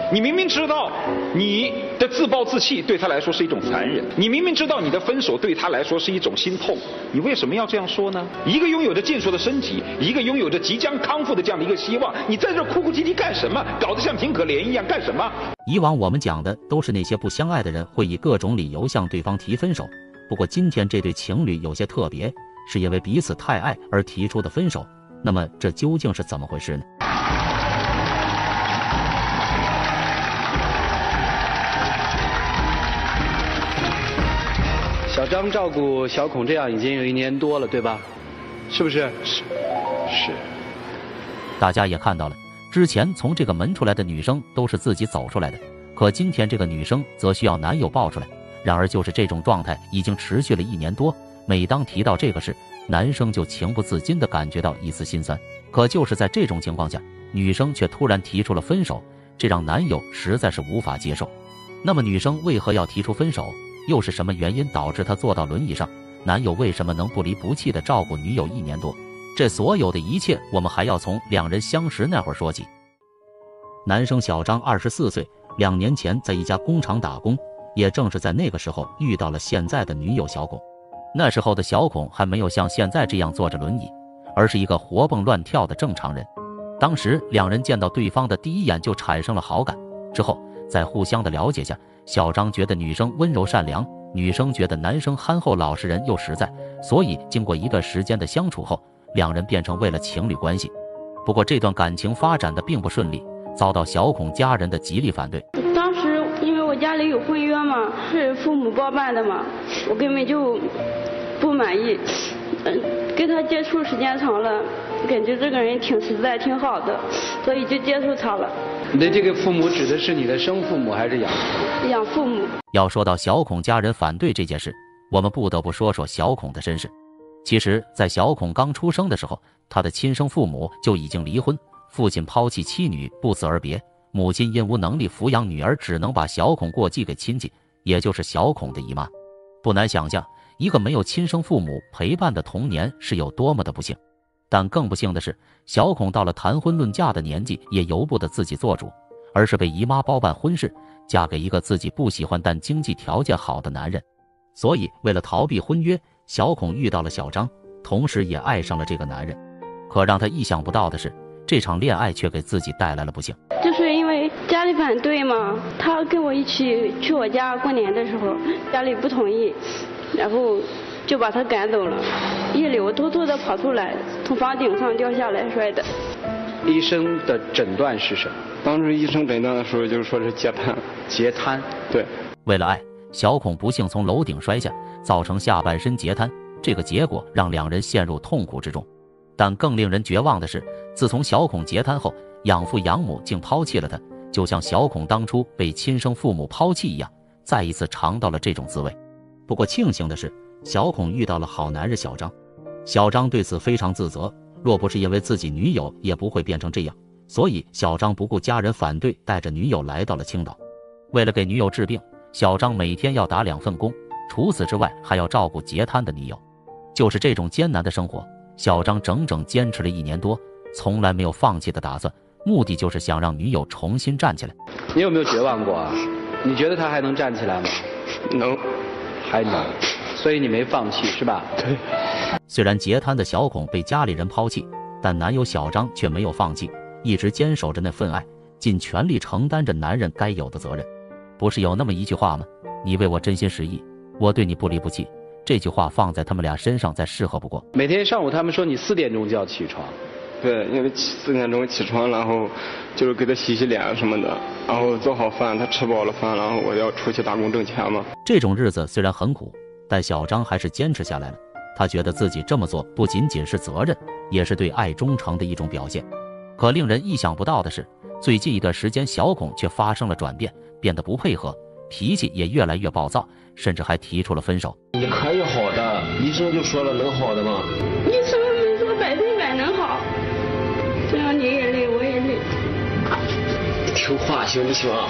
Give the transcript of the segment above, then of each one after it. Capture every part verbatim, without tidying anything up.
你明明知道你的自暴自弃对他来说是一种残忍，你明明知道你的分手对他来说是一种心痛，你为什么要这样说呢？一个拥有着健硕的身体，一个拥有着即将康复的这样的一个希望，你在这哭哭啼啼干什么？搞得像挺可怜一样干什么？ 以往我们讲的都是那些不相爱的人会以各种理由向对方提分手，不过今天这对情侣有些特别，是因为彼此太爱而提出的分手。那么这究竟是怎么回事呢？ 小张照顾小孔这样已经有一年多了，对吧？是不是？ 是是。 大家也看到了，之前从这个门出来的女生都是自己走出来的，可今天这个女生则需要男友抱出来。然而就是这种状态已经持续了一年多，每当提到这个事，男生就情不自禁地感觉到一丝心酸。可就是在这种情况下，女生却突然提出了分手，这让男友实在是无法接受。那么女生为何要提出分手？又是什么原因导致她坐到轮椅上？男友为什么能不离不弃地照顾女友一年多？这所有的一切，我们还要从两人相识那会儿说起。男生小张二十四岁，两年前在一家工厂打工，也正是在那个时候遇到了现在的女友小孔。那时候的小孔还没有像现在这样坐着轮椅，而是一个活蹦乱跳的正常人。当时两人见到对方的第一眼就产生了好感，之后在互相的了解下，小张觉得女生温柔善良，女生觉得男生憨厚老实人又实在，所以经过一段时间的相处后，两人变成为了情侣关系。不过这段感情发展的并不顺利，遭到小孔家人的极力反对。 当时因为我家里有婚约嘛，是父母包办的嘛，我根本就不满意。嗯，跟他接触时间长了，感觉这个人挺实在挺好的，所以就接触他了。 你的这个父母指的是你的生父母还是养父母？ 养父母。 要说到小孔家人反对这件事，我们不得不说说小孔的身世。其实在小孔刚出生的时候，他的亲生父母就已经离婚，父亲抛弃妻女不辞而别，母亲因无能力抚养女儿，只能把小孔过继给亲戚，也就是小孔的姨妈。不难想象，一个没有亲生父母陪伴的童年是有多么的不幸。但更不幸的是，小孔到了谈婚论嫁的年纪，也由不得自己做主，而是被姨妈包办婚事，嫁给一个自己不喜欢但经济条件好的男人。所以为了逃避婚约，小孔遇到了小张，同时也爱上了这个男人。可让他意想不到的是，这场恋爱却给自己带来了不幸。 就是因为家里反对嘛，他跟我一起去我家过年的时候，家里不同意，然后就把他赶走了。夜里我偷偷的跑出来，从房顶上掉下来摔的。 医生的诊断是什么？ 当时医生诊断的时候就是说是截瘫。 截瘫。 对。 为了爱，小孔不幸从楼顶摔下，造成下半身截瘫，这个结果让两人陷入痛苦之中。但更令人绝望的是，自从小孔截瘫后，养父养母竟抛弃了他，就像小孔当初被亲生父母抛弃一样，再一次尝到了这种滋味。不过庆幸的是，小孔遇到了好男人小张。小张对此非常自责，若不是因为自己女友，也不会变成这样。所以小张不顾家人反对，带着女友来到了青岛。为了给女友治病，小张每天要打两份工，除此之外还要照顾截瘫的女友。就是这种艰难的生活，小张整整坚持了一年多，从来没有放弃的打算，目的就是想让女友重新站起来。 你有没有绝望过啊？你觉得她还能站起来吗？ 能， 还能。所以你没放弃是吧？ 对。 虽然截瘫的小孔被家里人抛弃，但男友小张却没有放弃，一直坚守着那份爱，尽全力承担着男人该有的责任。不是有那么一句话吗？你为我真心实意，我对你不离不弃。这句话放在他们俩身上再适合不过。 每天上午他们说你四点钟就要起床。 对，因为四点钟起床，然后就是给他洗洗脸什么的，然后做好饭，他吃饱了饭，然后我要出去打工挣钱嘛。 这种日子虽然很苦，但小张还是坚持下来了。他觉得自己这么做不仅仅是责任，也是对爱忠诚的一种表现。可令人意想不到的是，最近一段时间小孔却发生了转变，变得不配合，脾气也越来越暴躁，甚至还提出了分手。 你可以好的，医生就说了能好的吗？ 医生没说百分百能好，这样你也累我也累。 听话行不行？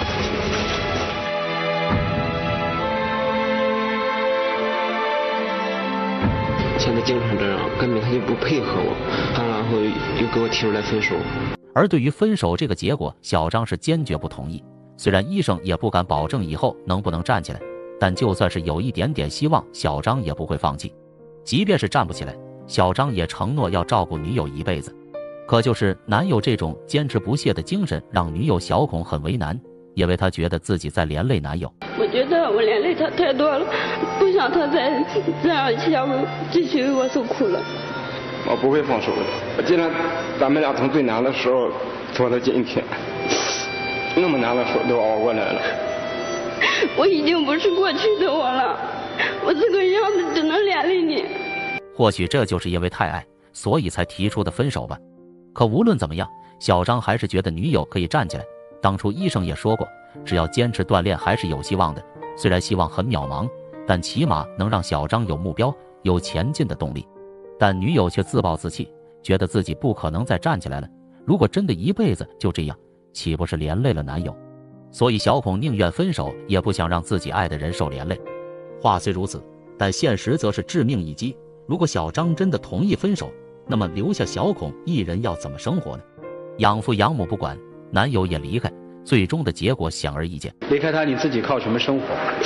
现在经常这样，根本他就不配合我，他然后又给我提出来分手。 而对于分手这个结果，小张是坚决不同意。 虽然医生也不敢保证以后能不能站起来，但就算是有一点点希望，小张也不会放弃。即便是站不起来，小张也承诺要照顾女友一辈子。可就是男友这种坚持不懈的精神，让女友小孔很为难，因为她觉得自己在连累男友。 我觉得我连累他太多了，不想他再这样下去继续为我受苦了。 我不会放手的。既然咱们俩从最难的时候走到今天，那么难的时候都熬过来了。 我已经不是过去的我了，我这个样子只能连累你。 或许这就是因为太爱，所以才提出的分手吧。可无论怎么样，小张还是觉得女友可以站起来。当初医生也说过，只要坚持锻炼还是有希望的。虽然希望很渺茫，但起码能让小张有目标，有前进的动力。但女友却自暴自弃，觉得自己不可能再站起来了。如果真的一辈子就这样，岂不是连累了男友？所以小孔宁愿分手，也不想让自己爱的人受连累。话虽如此，但现实则是致命一击。如果小张真的同意分手，那么留下小孔一人要怎么生活呢？养父养母不管，男友也离开，最终的结果显而易见。 离开他，你自己靠什么生活？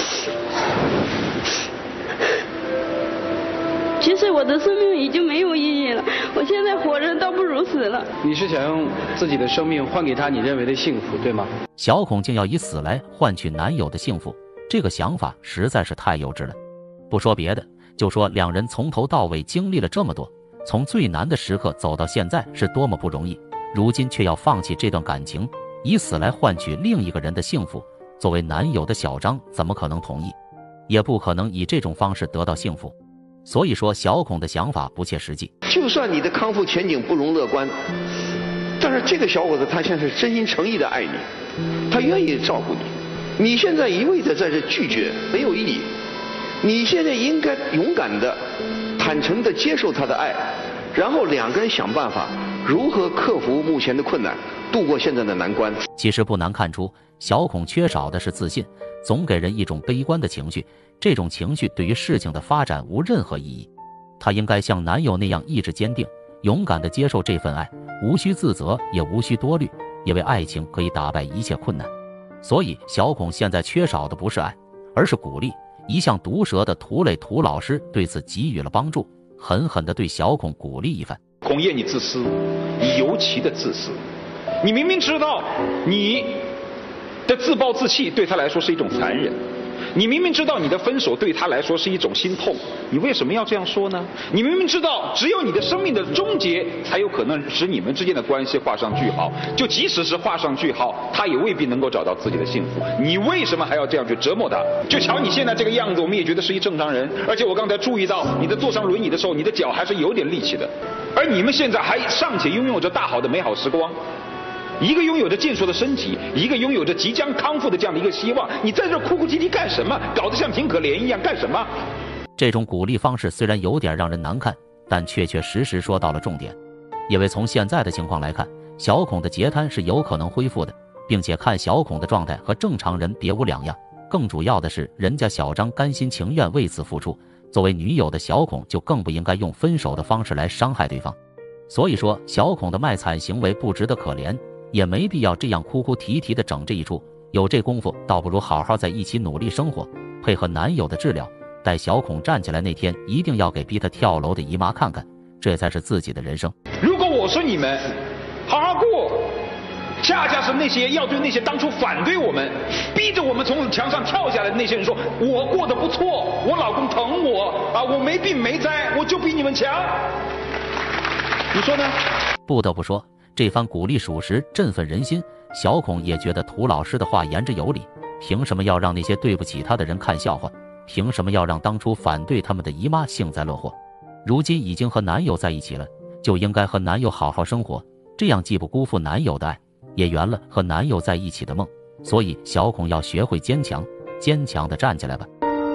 其实我的生命已经没有意义了，我现在活着倒不如死了。 你是想用自己的生命换给他你认为的幸福，对吗？ 小孔竟要以死来换取男友的幸福，这个想法实在是太幼稚了。不说别的，就说两人从头到尾经历了这么多，从最难的时刻走到现在是多么不容易，如今却要放弃这段感情，以死来换取另一个人的幸福。作为男友的小张怎么可能同意，也不可能以这种方式得到幸福。所以说小孔的想法不切实际。 就算你的康复前景不容乐观，但是这个小伙子他现在是真心诚意的爱你，他愿意照顾你。你现在一味的在这拒绝没有意义，你现在应该勇敢的、坦诚的接受他的爱，然后两个人想办法如何克服目前的困难，度过现在的难关。 其实不难看出，小孔缺少的是自信，总给人一种悲观的情绪，这种情绪对于事情的发展无任何意义。她应该像男友那样意志坚定，勇敢地接受这份爱，无需自责，也无需多虑，因为爱情可以打败一切困难。所以小孔现在缺少的不是爱，而是鼓励。一向毒舌的涂磊涂老师对此给予了帮助，狠狠地对小孔鼓励一番。 孔烨，你自私，你尤其的自私。你明明知道你的自暴自弃对他来说是一种残忍，你明明知道你的分手对他来说是一种心痛，你为什么要这样说呢？你明明知道只有你的生命的终结才有可能使你们之间的关系画上句号，就即使是画上句号，他也未必能够找到自己的幸福，你为什么还要这样去折磨他？就瞧你现在这个样子，我们也觉得是一正常人，而且我刚才注意到你在坐上轮椅的时候，你的脚还是有点力气的，而你们现在还尚且拥有着大好的美好时光，一个拥有着健硕的身体，一个拥有着即将康复的这样的一个希望，你在这哭哭啼啼干什么？搞得像挺可怜一样干什么？ 这种鼓励方式虽然有点让人难看，但确确实实说到了重点。因为从现在的情况来看，小孔的截瘫是有可能恢复的，并且看小孔的状态和正常人别无两样。更主要的是，人家小张甘心情愿为此付出，作为女友的小孔就更不应该用分手的方式来伤害对方。所以说，小孔的卖惨行为不值得可怜，也没必要这样哭哭啼啼的整这一出。有这功夫，倒不如好好在一起努力生活，配合男友的治疗。待小孔站起来那天，一定要给逼他跳楼的姨妈看看，这才是自己的人生。 如果我是你们，好好过，恰恰是那些要对那些当初反对我们、逼着我们从墙上跳下来的那些人说，我过得不错，我老公疼我啊，我没病没灾，我就比你们强。你说呢？ 不得不说，这番鼓励属实，振奋人心。小孔也觉得涂老师的话言之有理，凭什么要让那些对不起他的人看笑话？凭什么要让当初反对他们的姨妈幸灾乐祸？如今已经和男友在一起了，就应该和男友好好生活，这样既不辜负男友的爱，也圆了和男友在一起的梦。所以小孔要学会坚强，坚强地站起来吧。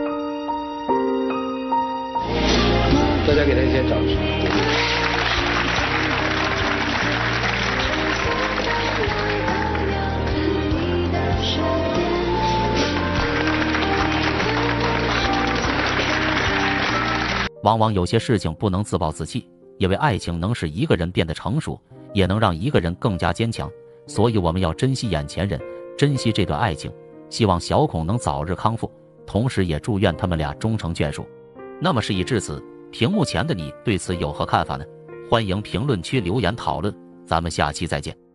大家给他一些掌声。 往往有些事情不能自暴自弃，因为爱情能使一个人变得成熟，也能让一个人更加坚强。所以我们要珍惜眼前人， 珍惜这段爱情，希望小孔能早日康复，同时也祝愿他们俩终成眷属。那么事已至此，屏幕前的你对此有何看法呢？欢迎评论区留言讨论，咱们下期再见。